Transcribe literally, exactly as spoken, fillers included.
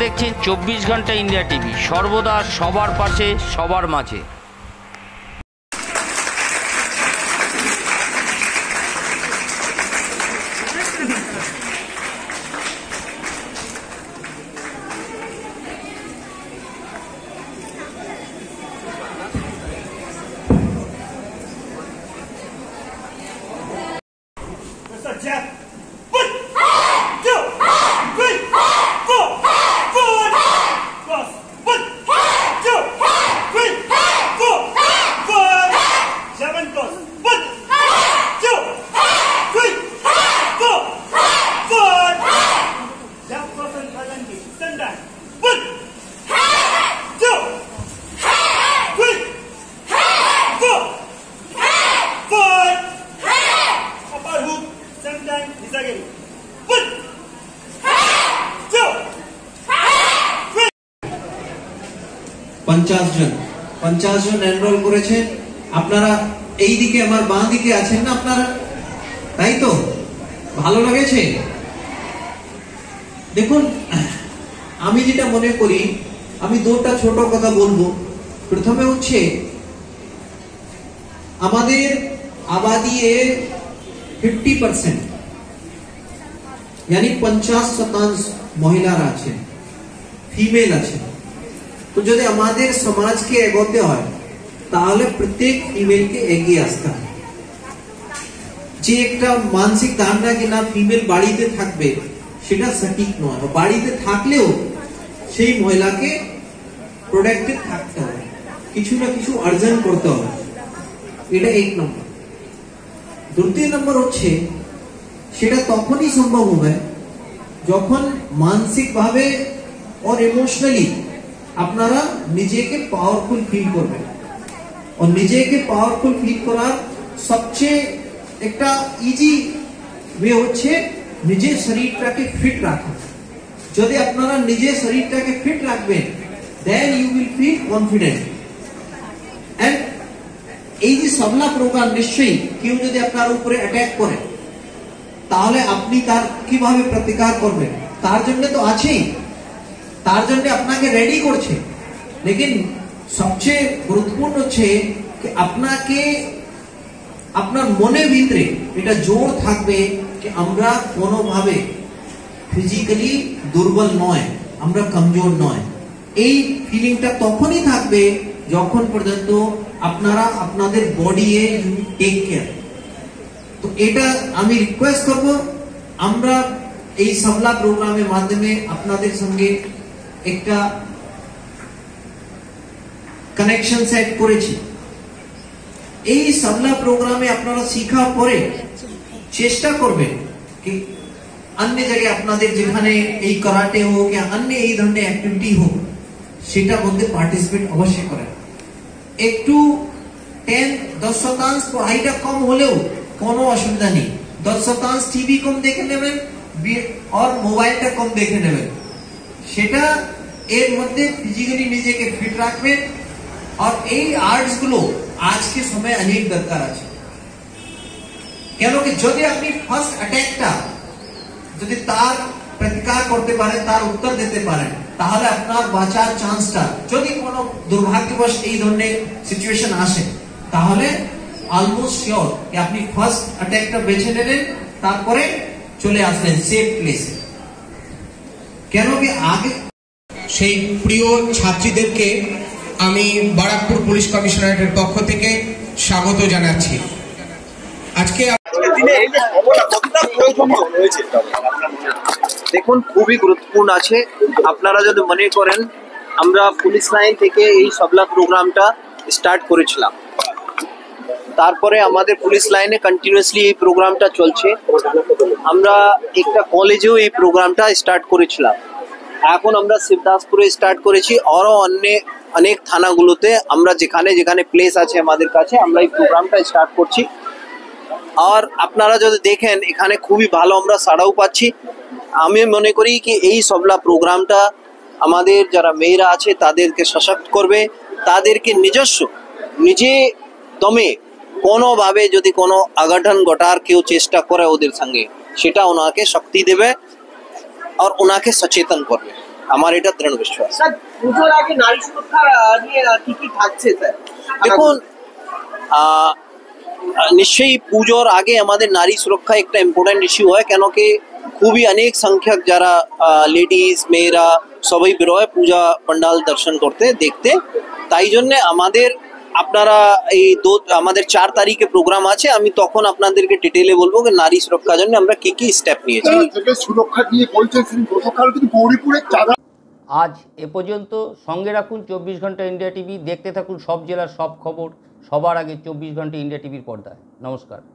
দেখছেন চব্বিশ ঘন্টা ইন্ডিয়া টিভি, সর্বদা সবার পাশে সবার মাঝে। পঞ্চাশ জন পঞ্চাশ জন এনরোল করেছেন। আপনারা এই দিকে আমার বাঁ দিকে আছেন না আপনারা, তাই তো? ভালো লেগেছে? দেখুন, আমি যেটা মনে করি, আমি দুটো ছোট কথা বলবো। প্রথমে হচ্ছে আমাদের আবাদি এর ফিফটি পার্সেন্ট यानी পঞ্চাশ শতাংশ মহিলারা আছেন, ফিমেল আছেন। তো যদি আমাদের সমাজকে এগোতে হয় তাহলে প্রত্যেক ফিমেলকে এগিয়ে আসতে হবে। যে একটা মানসিক ধারণা কি না ফিমেল বাড়িতে থাকবে, সেটা সঠিক নয়। বাড়িতে থাকলেও সেই মহিলাকে প্রোডাক্টিভ থাকতে হবে, কিছু না কিছু অর্জন করতে হবে। এটা এক নম্বর। দ্বিতীয় নম্বর হচ্ছে সেটা তখনই সম্ভব হবে যখন মানসিক ভাবে और ইমোশনালি আপনারা নিজেকে পাওয়ারফুল ফিল করবেন। और নিজেকে পাওয়ারফুল ফিল করার সবচেয়ে একটা ইজি ওয়ে হচ্ছে নিজের শরীরটাকে ফিট রাখা। যদি আপনারা নিজের শরীরটাকে ফিট রাখবেন, then you will feel confident. And এই যে সবলা প্রোগ্রাম, নিশ্চয়ই কেউ যদি আপনার উপরে অ্যাটাক করে তাহলে আপনি তার কিভাবে প্রতিকার করবেন, তার জন্য তো আছেই, তার জন্য আপনাকে রেডি করছে। লেকিন সবচেয়ে গুরুত্বপূর্ণ হচ্ছে যে আপনাকে আপনার মনের ভিতরে এটা জোর থাকবে যে আমরা কোনোভাবে ফিজিক্যালি দুর্বল নয়, আমরা কমজোর নয়। এই ফিলিংটা তখনই থাকবে যখন পর্যন্ত আপনারা আপনাদের বডি এ টেক কেয়ার। তো এটা আমি রিকোয়েস্ট করব, আমরা এই সবলা প্রোগ্রামের মাধ্যমে আপনাদের সঙ্গে একটা কানেকশন সেট করেছি। এই সবলা প্রোগ্রামে আপনারা শিখা পরে চেষ্টা করবেন কি अन्य জায়গায় আপনাদের যেখানে এই কারাটে হোক या अन्य এই ধরনের অ্যাক্টিভিটি হোক, সেটা মধ্যে পার্টিসিপেট অবশ্যই করেন। একটু টেন দশ শতাংশ পড়াইটা কম হলেও কোনো অসুবিধা নেই। দশ শতাংশ টিভি কম দেখে নেবেন और মোবাইলটা কম দেখে নেবেন। সেটা এর মধ্যে ফিজিক্যালি নিজেকে ফিট রাখবেন। और এই আর্টস গুলো আজকে সময় অনেক দরকার আছে। কেন কি যদি আপনি ফার্স্ট অ্যাটাকটা যদি তার প্রতিকার করতে পারেন, তার উত্তর দিতে পারেন, তাহলে আপনার বাঁচার চান্সটা, যদি কোনো দুর্ভাগ্যবশ এই ধরনের সিচুয়েশন আসে, তাহলে অলমোস্ট শিওর যে আপনি ফার্স্ট অ্যাটাকটা বেছে নেবেন, তারপরে চলে আসলেন সেফ প্লেসে। কেন কি আগে সেই প্রিয় ছাত্রীদেরকে আমি বারাকপুর পুলিশ কমিশনারেটের পক্ষ থেকে স্বাগত জানাচ্ছি। আজকে দেখুন, খুবই গুরুত্বপূর্ণ আছে। আপনারা যদি মনে করেন, আমরা পুলিশ লাইন থেকে এই সবলা প্রোগ্রামটা স্টার্ট করেছিলাম, তারপরে আমাদের পুলিশ লাইনে কন্টিনিউয়াসলি এই প্রোগ্রামটা চলছে। আমরা একটা কলেজেও এই প্রোগ্রামটা স্টার্ট করেছিলাম, এখন আমরা শিবদাসপুরে স্টার্ট করেছি। আরও অন্য অনেক থানাগুলোতে আমরা যেখানে যেখানে প্লেস আছে আমাদের কাছে, আমরা এই প্রোগ্রামটা স্টার্ট করছি। আর আপনারা যদি দেখেন, এখানে খুবই ভালো আমরা সাড়াও পাচ্ছি। আমি মনে করি কি এই সবলা প্রোগ্রামটা আমাদের যারা মেয়েরা আছে তাদেরকে সশক্ত করবে, তাদেরকে নিজস্ব নিজে দমে কোনোভাবে যদি কোনো অঘটন ঘটার কেউ চেষ্টা করে ওদের সঙ্গে, সেটা ওনাকে শক্তি দেবে আর ওনাকে সচেতন করবে। আমার এটা দৃঢ় বিশ্বাস। স্যার পুজোর আগে নারী সুরক্ষা নিয়ে কি কি থাকছে স্যার? দেখুন, আহ, নিশ্চয়ই পুজোর আগে আমাদের নারী সুরক্ষা একটা ইম্পর্টেন্ট ইস্যু হয়, কেন কি খুবই অনেক সংখ্যক যারা লেডিস মেয়েরা সবাই বেরোয় পূজা पंडाल দর্শন করতে দেখতে। তাই জন্য আমাদের আপনারা এই দো আমাদের চার তারিখে প্রোগ্রাম আছে, আমি তখন আপনাদেরকে ডিটেলে বলবো যে নারী সুরক্ষার জন্য আমরা কি কি স্টেপ নিয়েছি। সুরক্ষা দিয়ে বলছেন গতকাল কিন্তু গৌরীপুরের চাঁদা। আজ এ পর্যন্ত। সঙ্গে রাখুন চব্বিশ ঘন্টা ইন্ডিয়া টিভি। দেখতে থাকুন সব জেলার সব খবর সবার আগে চব্বিশ ঘন্টা ইন্ডিয়া টিভির পর্দায়। নমস্কার।